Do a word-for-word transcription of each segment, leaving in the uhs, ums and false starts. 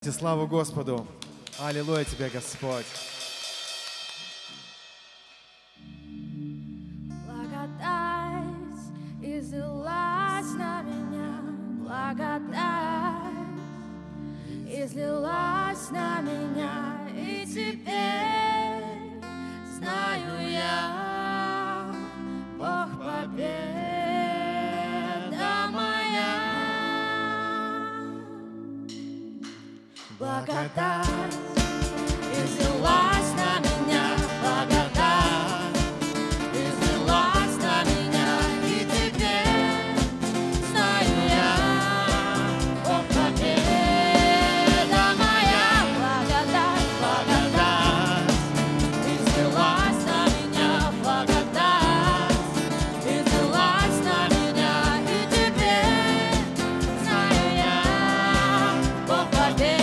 Славу Господу! Аллилуйя Тебе, Господь! Благодать излилась на меня, благодать излилась на меня, и теперь знаю я, Бог победа моя. Благодать излилась на меня, благодать излилась на меня, и теперь знаю я, Бог победа моя. Благодать, благодать излилась на меня, благодать излилась на меня, и теперь знаю я, Бог победа.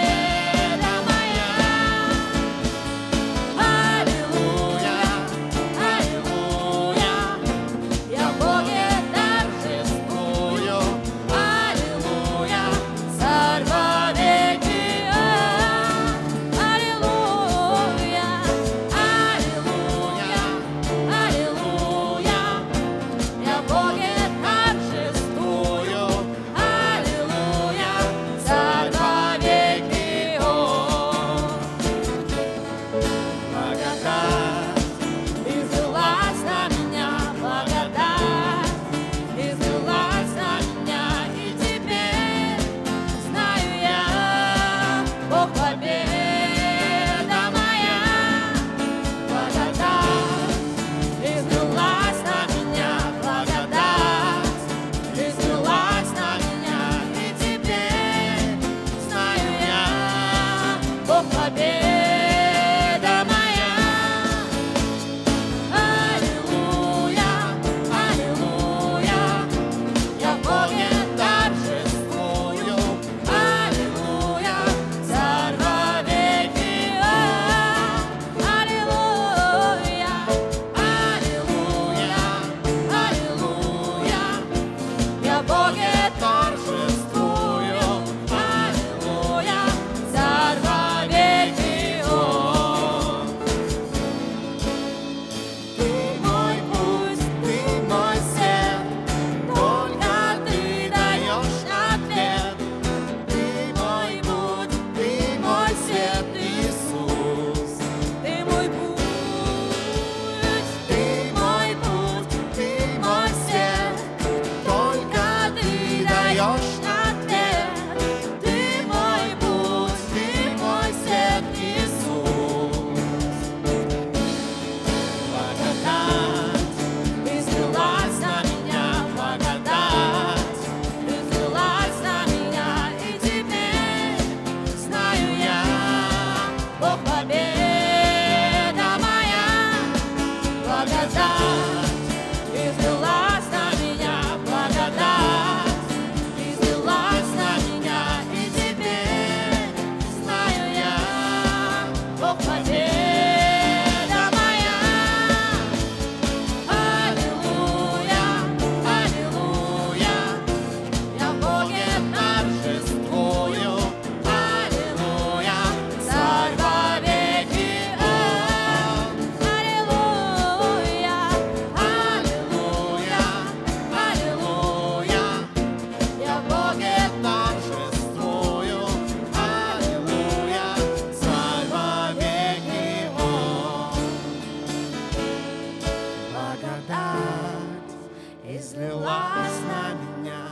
Излилась на меня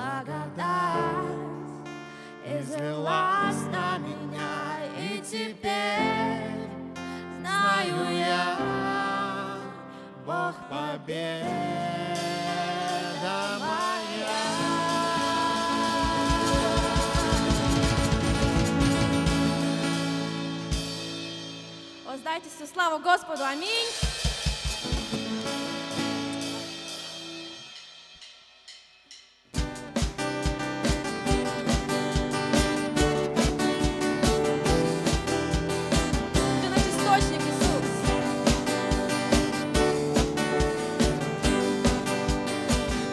благодать, излилась на меня, и теперь знаю я, Бог победа моя. Воздайте всю славу Господу, аминь.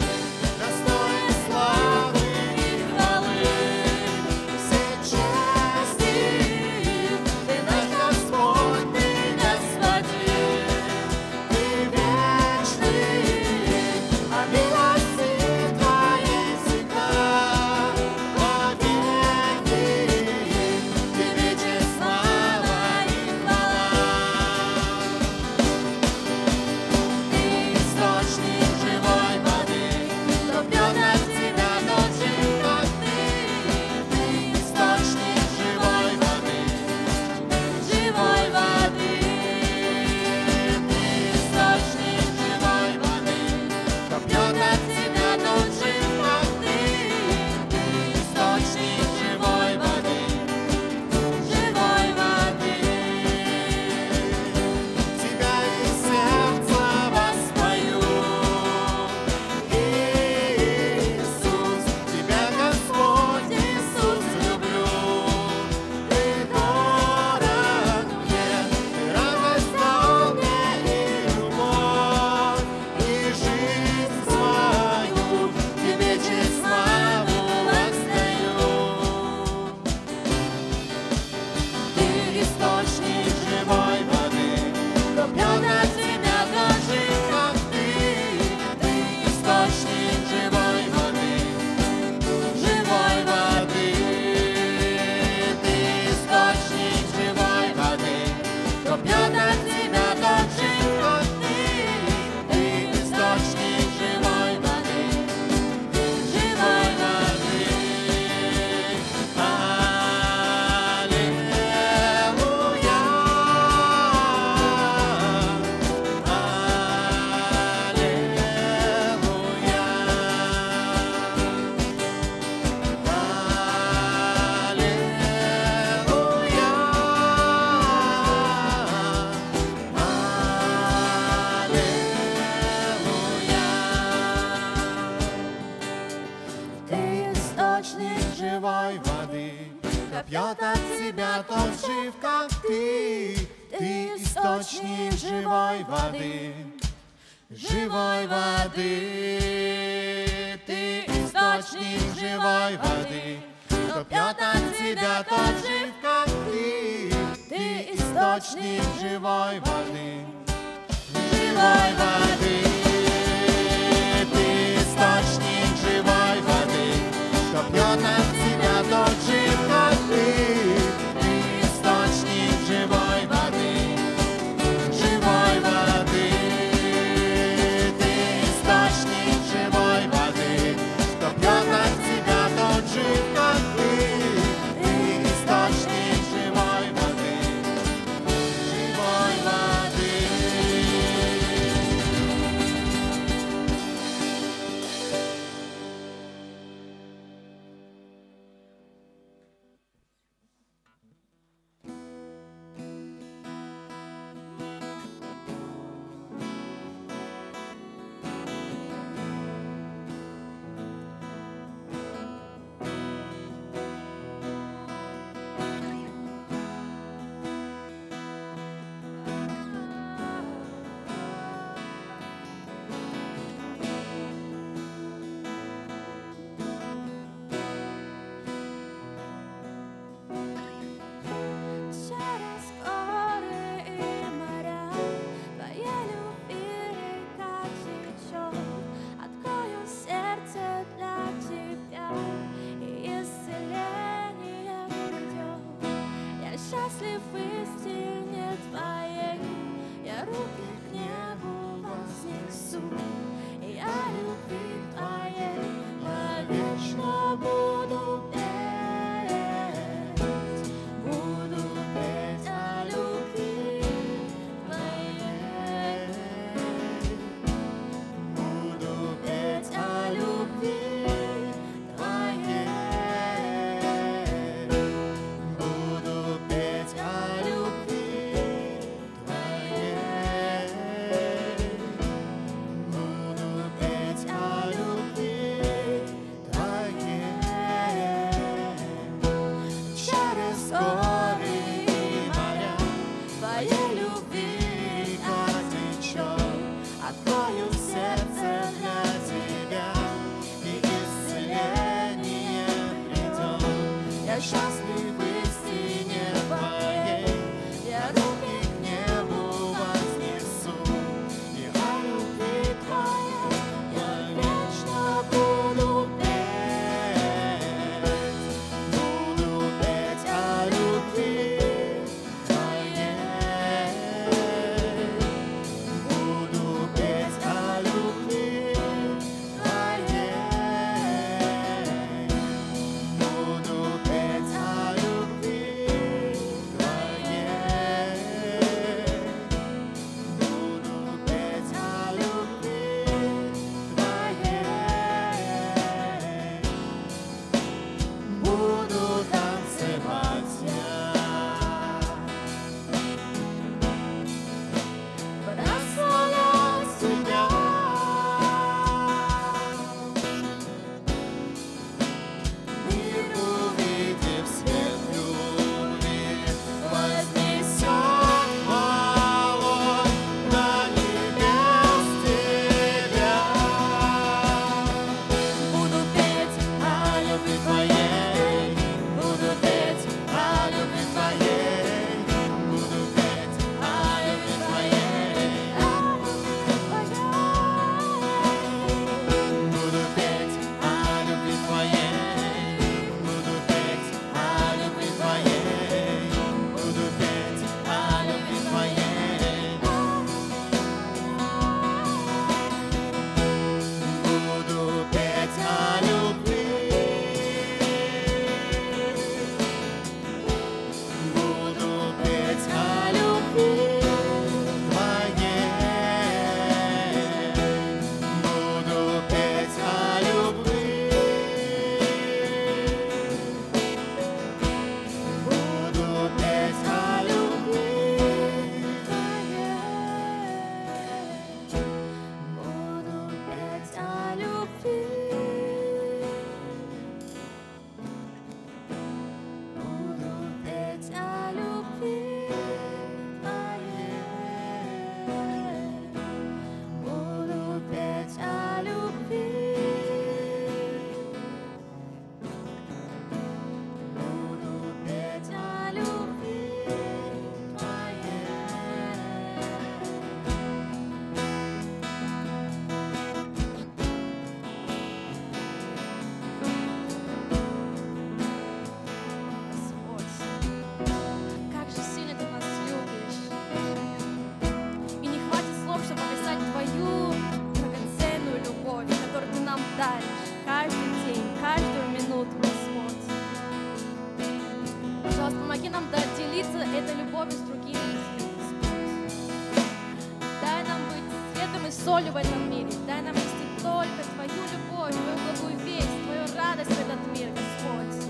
Достоин славы и хвалы, все честь. Кто пьет от тебя, тот жив, как ты. Ты источник живой воды, живой воды. Ты источник живой воды. Кто пьет от тебя, тот жив, как ты. Ты источник живой воды, живой воды. Ты источник живой воды. Кто пьет от тебя, тот жив, как ты. Ты источник живой воды, живой воды. Ты источник живой воды. Кто пьет от тебя, тот жив, как ты. Ты источник живой воды, живой воды. Через горы и моря Твоей любви река течет. Открою сердце для Тебя, и исцеление придет. Я счастлив в истине Твоей, я руки к небу вознесу. Я любви Твоей навечно буду петь. Буду петь о любви Твоей. Буду петь о любви Твоей. Буду петь о любви Твоей. Буду петь о любви Твоей. Через горы и моря Твоей любви река течет. Открою сердце для Тебя, и исцеление придет. Я счастлив в истине Твоей, я руки к небу вознесу. И о любви Твоей я вечно буду петь. Буду петь о любви Помоги нам делиться этой любовью с другими людьми, Господь. Дай нам быть светом и солью в этом мире. Дай нам нести только Твою любовь, Твою благую весть, Твою радость в этот мир, Господь.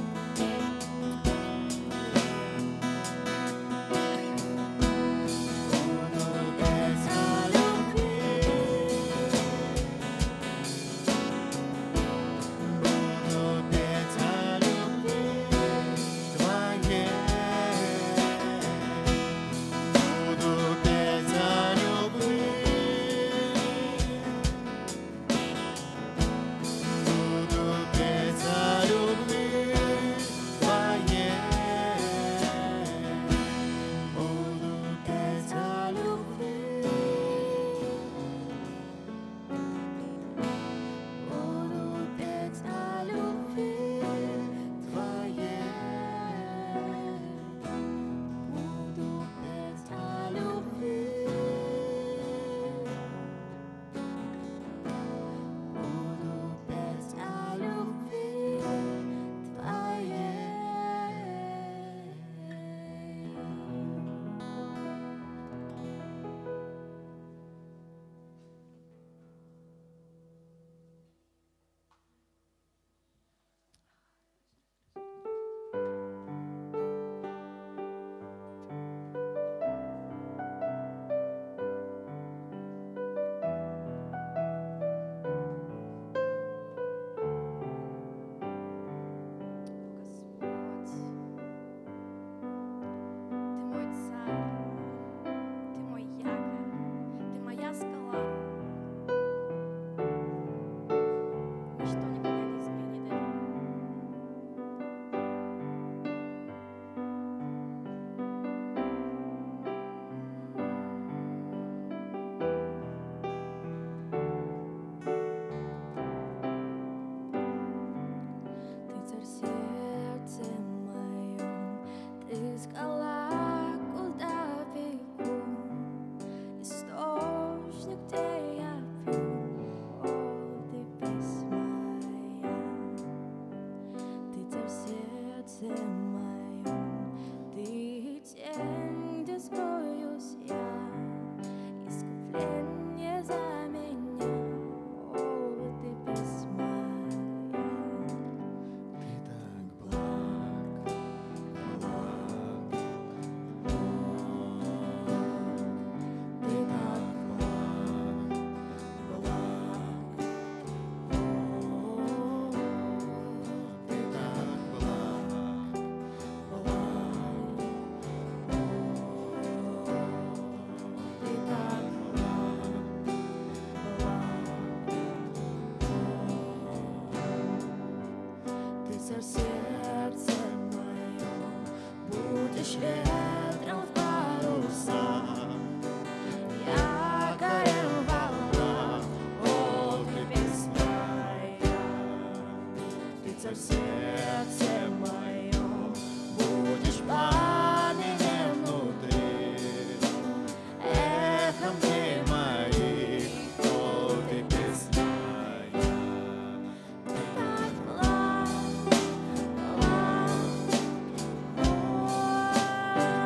Oh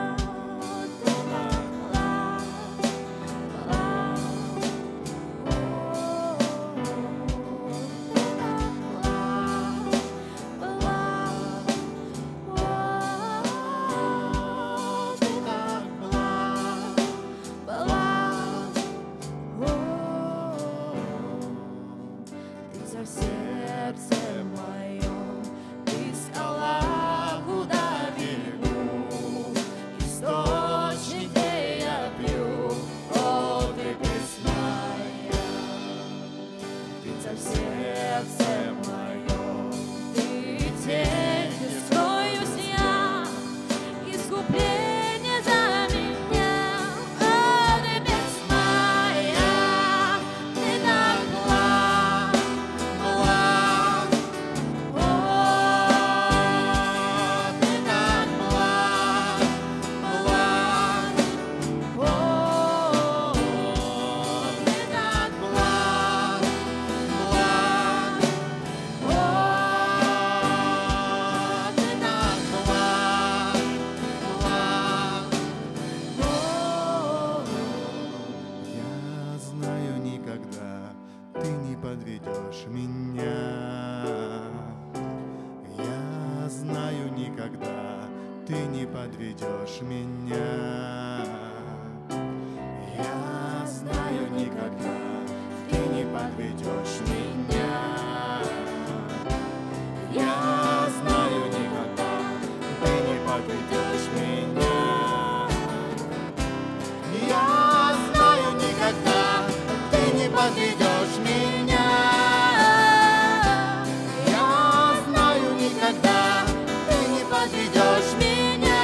ты не подведешь меня. Я знаю, никогда ты не подведешь меня. Я знаю, никогда ты не подведешь меня. Я знаю, никогда ты не подведешь меня. Я знаю, никогда ты не подведешь меня.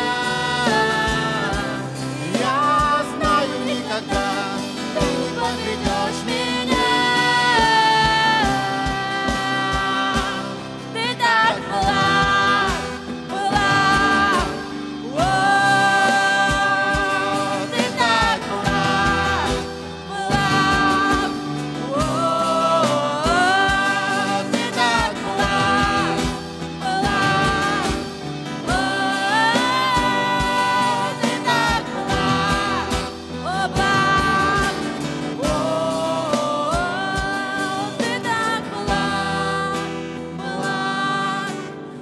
Я знаю, никогда ты не подведешь меня. Ты так благ, благ, о, ты так благ, благ, о, ты так благ, благ, о, ты так благ, о, благ, о, ты так благ, благ,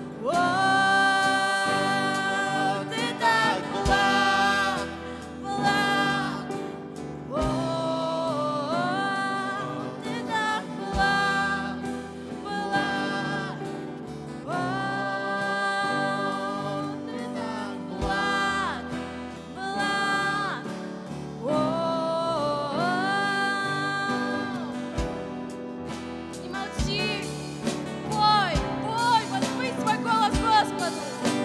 о, ты так благ, благ, о, ты так благ, благ, о, ты так благ, благ, о. Не молчи, пой, пой, возвысь свой голос Господу.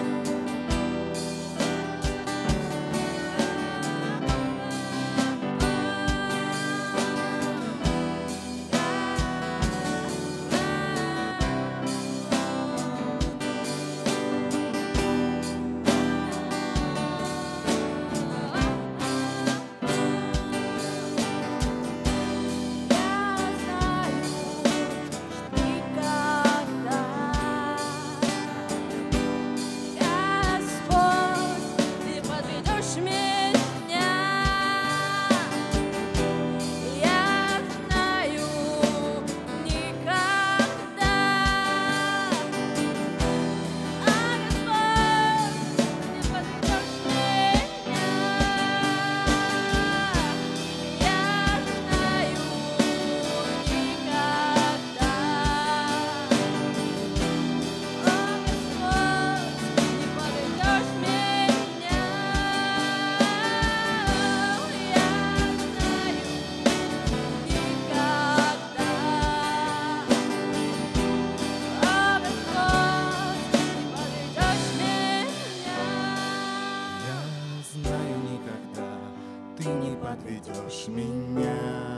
Ты не подведешь меня.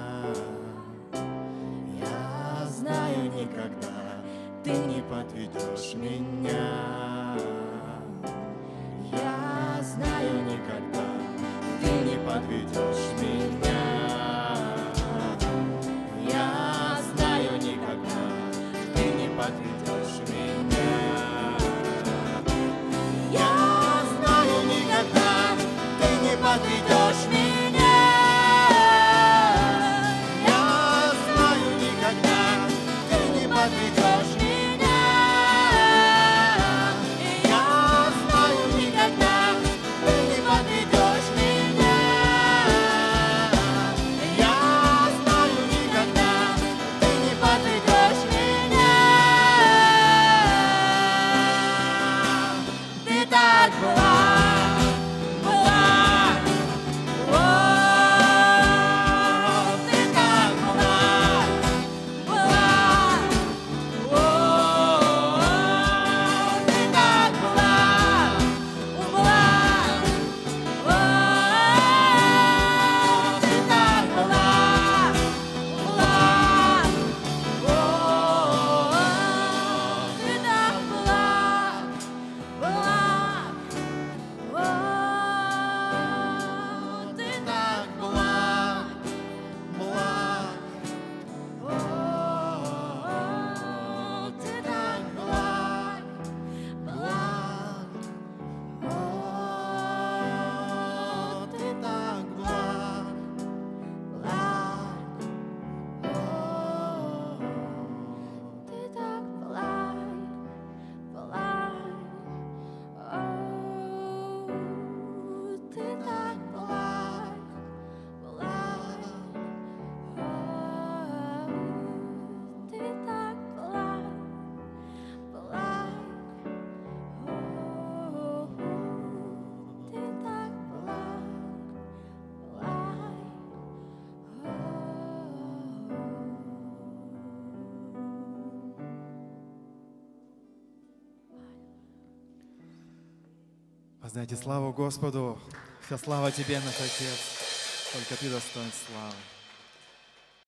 Я знаю, никогда ты не подведешь меня. Я знаю, никогда ты не подведешь меня. Я знаю, никогда ты не подведешь меня. Я знаю, никогда ты не подведешь меня. Подведешь меня. Я знаю, никогда ты не подведешь меня. Я знаю, никогда ты не подведешь меня. Ты так благ, благ, Воздайте славу Господу. Вся слава Тебе, наш Отец. Только Ты достоин славы.